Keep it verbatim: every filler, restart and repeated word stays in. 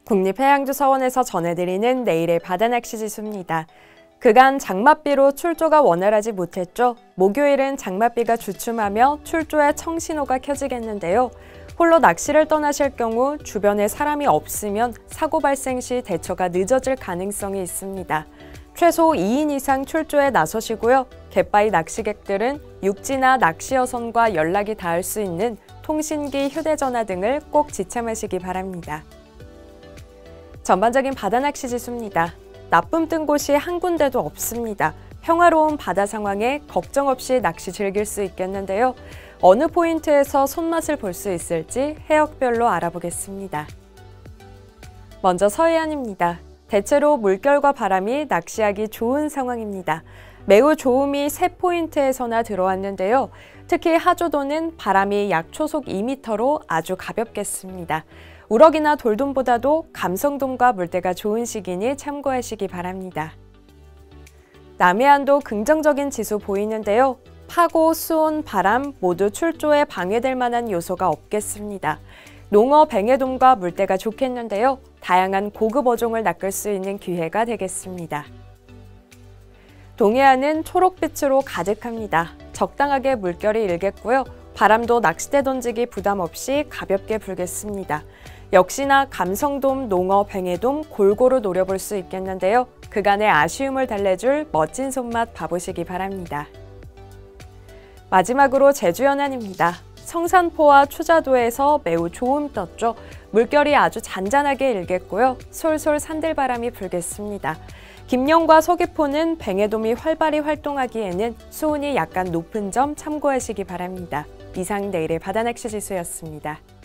국립해양조사원에서 전해드리는 내일의 바다낚시 지수입니다. 그간 장맛비로 출조가 원활하지 못했죠. 목요일은 장맛비가 주춤하며 출조에 청신호가 켜지겠는데요. 홀로 낚시를 떠나실 경우 주변에 사람이 없으면 사고 발생 시 대처가 늦어질 가능성이 있습니다. 최소 이 인 이상 출조에 나서시고요. 갯바위 낚시객들은 육지나 낚시어선과 연락이 닿을 수 있는 통신기, 휴대전화 등을 꼭 지참하시기 바랍니다. 전반적인 바다낚시 지수입니다. 나쁨 뜬 곳이 한 군데도 없습니다. 평화로운 바다 상황에 걱정 없이 낚시 즐길 수 있겠는데요. 어느 포인트에서 손맛을 볼 수 있을지 해역별로 알아보겠습니다. 먼저 서해안입니다. 대체로 물결과 바람이 낚시하기 좋은 상황입니다. 매우 좋음이 세 포인트에서나 들어왔는데요. 특히 하조도는 바람이 약 초속 이 미터로 아주 가볍겠습니다. 우럭이나 돌돔보다도 감성돔과 물때가 좋은 시기니 참고하시기 바랍니다. 남해안도 긍정적인 지수 보이는데요. 파고, 수온, 바람 모두 출조에 방해될 만한 요소가 없겠습니다. 농어, 뱅에돔과 물때가 좋겠는데요. 다양한 고급 어종을 낚을 수 있는 기회가 되겠습니다. 동해안은 초록빛으로 가득합니다. 적당하게 물결이 일겠고요. 바람도 낚싯대 던지기 부담 없이 가볍게 불겠습니다. 역시나 감성돔, 농어, 뱅에돔 골고루 노려볼 수 있겠는데요. 그간의 아쉬움을 달래줄 멋진 손맛 봐보시기 바랍니다. 마지막으로 제주 연안입니다. 성산포와 추자도에서 매우 좋음 떴죠. 물결이 아주 잔잔하게 일겠고요. 솔솔 산들바람이 불겠습니다. 김영과 서귀포는 뱅에돔이 활발히 활동하기에는 수온이 약간 높은 점 참고하시기 바랍니다. 이상 내일의 바다낚시 지수였습니다.